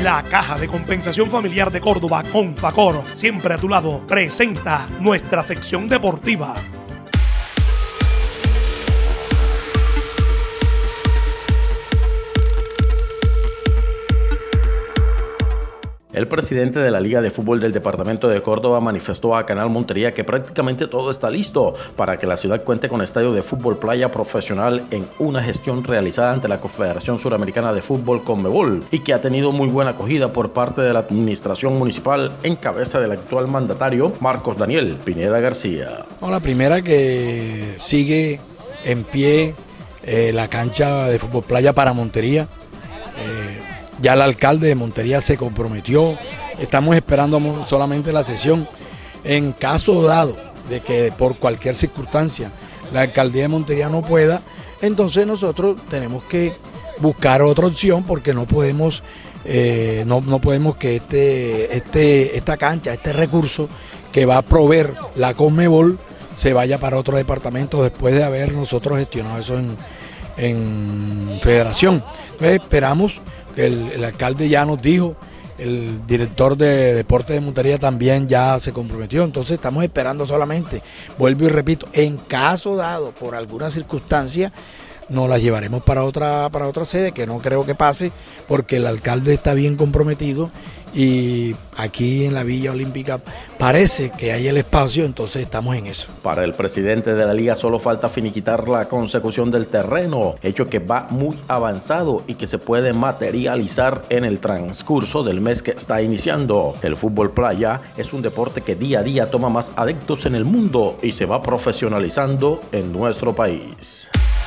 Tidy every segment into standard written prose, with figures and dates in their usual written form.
La Caja de Compensación Familiar de Córdoba, Confacor, siempre a tu lado, presenta nuestra sección deportiva. El presidente de la Liga de Fútbol del Departamento de Córdoba manifestó a Canal Montería que prácticamente todo está listo para que la ciudad cuente con estadio de fútbol playa profesional en una gestión realizada ante la Confederación Suramericana de Fútbol Conmebol y que ha tenido muy buena acogida por parte de la administración municipal en cabeza del actual mandatario Marcos Daniel Pineda García. La primera, que sigue en pie la cancha de fútbol playa para Montería. Ya el alcalde de Montería se comprometió, estamos esperando solamente la sesión. En caso dado de que por cualquier circunstancia la alcaldía de Montería no pueda, entonces nosotros tenemos que buscar otra opción, porque no podemos que esta cancha, este recurso que va a proveer la Conmebol, se vaya para otro departamento después de haber nosotros gestionado eso en federación. Entonces esperamos que el alcalde ya nos dijo, el director de Deportes de Montería también ya se comprometió, entonces estamos esperando solamente, vuelvo y repito, en caso dado por alguna circunstancia, nos la llevaremos para otra sede, que no creo que pase, porque el alcalde está bien comprometido y aquí en la Villa Olímpica parece que hay el espacio, entonces estamos en eso. Para el presidente de la liga solo falta finiquitar la consecución del terreno, hecho que va muy avanzado y que se puede materializar en el transcurso del mes que está iniciando. El fútbol playa es un deporte que día a día toma más adeptos en el mundo y se va profesionalizando en nuestro país.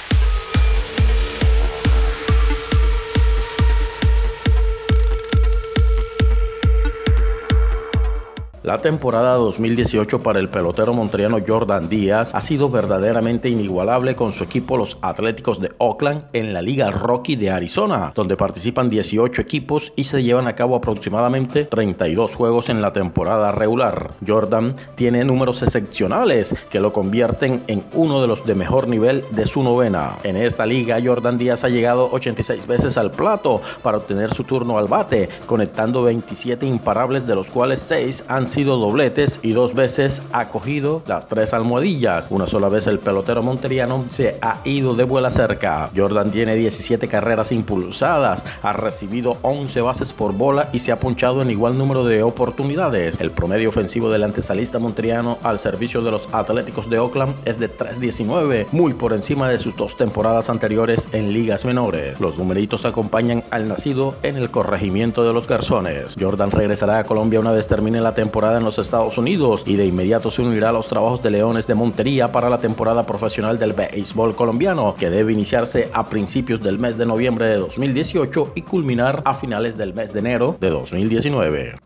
La temporada 2018 para el pelotero monteriano Jordan Díaz ha sido verdaderamente inigualable con su equipo los Atléticos de Oakland en la Liga Rocky de Arizona, donde participan 18 equipos y se llevan a cabo aproximadamente 32 juegos en la temporada regular. Jordan tiene números excepcionales que lo convierten en uno de los de mejor nivel de su novena. En esta liga, Jordan Díaz ha llegado 86 veces al plato para obtener su turno al bate, conectando 27 imparables, de los cuales 6 han sido dobletes y 2 veces ha cogido las 3 almohadillas. Una sola vez el pelotero monteriano se ha ido de vuela cerca. Jordan tiene 17 carreras impulsadas, ha recibido 11 bases por bola y se ha ponchado en igual número de oportunidades. El promedio ofensivo del antesalista monteriano al servicio de los Atléticos de Oakland es de 3.19, muy por encima de sus 2 temporadas anteriores en ligas menores. Los numeritos acompañan al nacido en el corregimiento de los Garzones. Jordan regresará a Colombia una vez termine la temporada en los Estados Unidos y de inmediato se unirá a los trabajos de Leones de Montería para la temporada profesional del béisbol colombiano, que debe iniciarse a principios del mes de noviembre de 2018 y culminar a finales del mes de enero de 2019.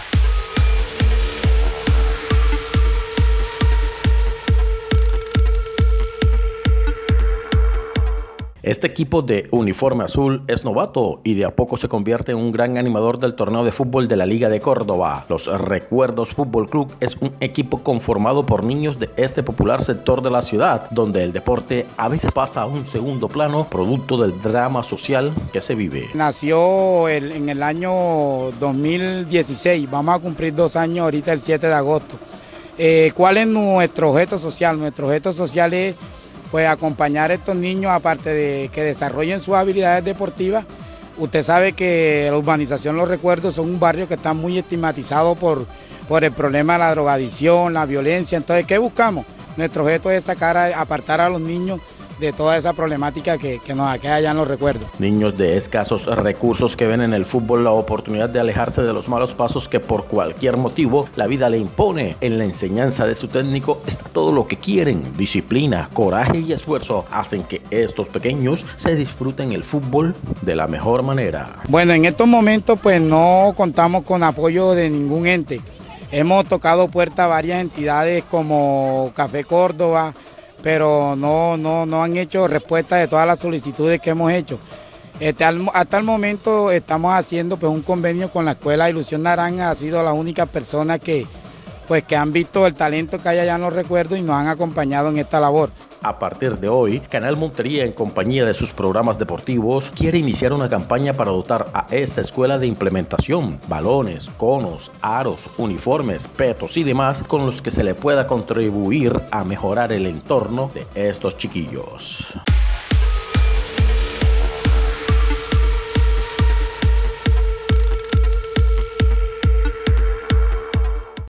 Este equipo de uniforme azul es novato y de a poco se convierte en un gran animador del torneo de fútbol de la Liga de Córdoba. Los Recuerdos Fútbol Club es un equipo conformado por niños de este popular sector de la ciudad, donde el deporte a veces pasa a un segundo plano, producto del drama social que se vive. Nació en el año 2016, vamos a cumplir 2 años ahorita el 7 de agosto. ¿Cuál es nuestro objeto social? Nuestro objeto social es acompañar a estos niños, aparte de que desarrollen sus habilidades deportivas. Usted sabe que la urbanización Los Recuerdos son un barrio que está muy estigmatizado por el problema de la drogadicción, la violencia. Entonces, ¿qué buscamos? Nuestro objeto es apartar a los niños de toda esa problemática que nos aqueja allá en Los Recuerdos. Niños de escasos recursos que ven en el fútbol la oportunidad de alejarse de los malos pasos que por cualquier motivo la vida le impone. En la enseñanza de su técnico está todo lo que quieren: disciplina, coraje y esfuerzo hacen que estos pequeños se disfruten el fútbol de la mejor manera. Bueno, en estos momentos pues no contamos con apoyo de ningún ente. Hemos tocado puertas a varias entidades como Café Córdoba, pero no han hecho respuesta de todas las solicitudes que hemos hecho. Hasta el momento estamos haciendo un convenio con la Escuela Ilusión Naranja. Ha sido la única persona que han visto el talento que hay allá en Los Recuerdos y nos han acompañado en esta labor. A partir de hoy, Canal Montería, en compañía de sus programas deportivos, quiere iniciar una campaña para dotar a esta escuela de implementación, balones, conos, aros, uniformes, petos y demás, con los que se le pueda contribuir a mejorar el entorno de estos chiquillos.